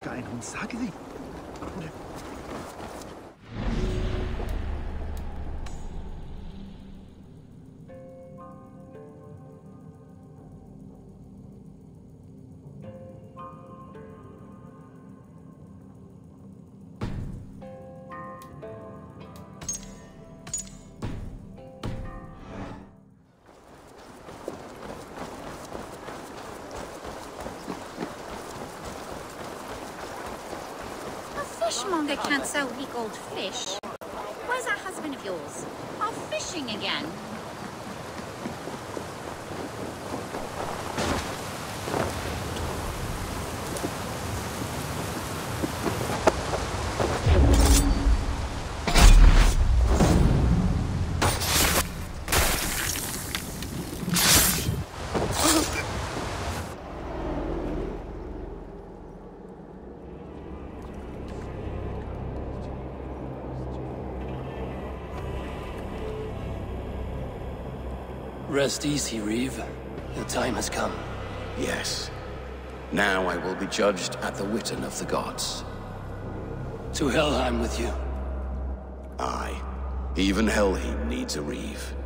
Einhorn, sage sie. Oder... Fishmonger can't sell weak old fish. Where's that husband of yours? Off fishing again. Rest easy, Reeve. The time has come. Yes. Now I will be judged at the Witan of the gods. To Helheim with you. Aye. Even Helheim needs a Reeve.